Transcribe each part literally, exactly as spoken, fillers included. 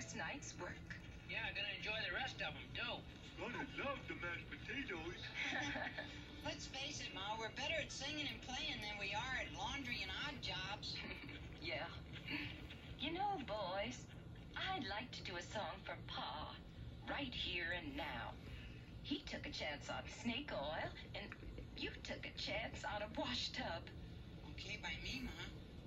last night's work. Yeah, I'm gonna enjoy the rest of them, too. Gonna love the mashed potatoes. Let's face it, Ma, we're better at singing and playing than we are at laundry and odd jobs. Yeah. You know, boys, I'd like to do a song for Pa, right here and now. He took a chance on snake oil, and you took a chance on a wash tub. Okay by me, Ma.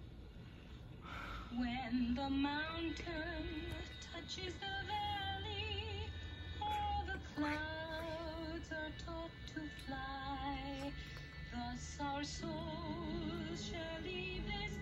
When the mountain touches the valley, all the clouds are taught to fly. Thus our souls shall leave this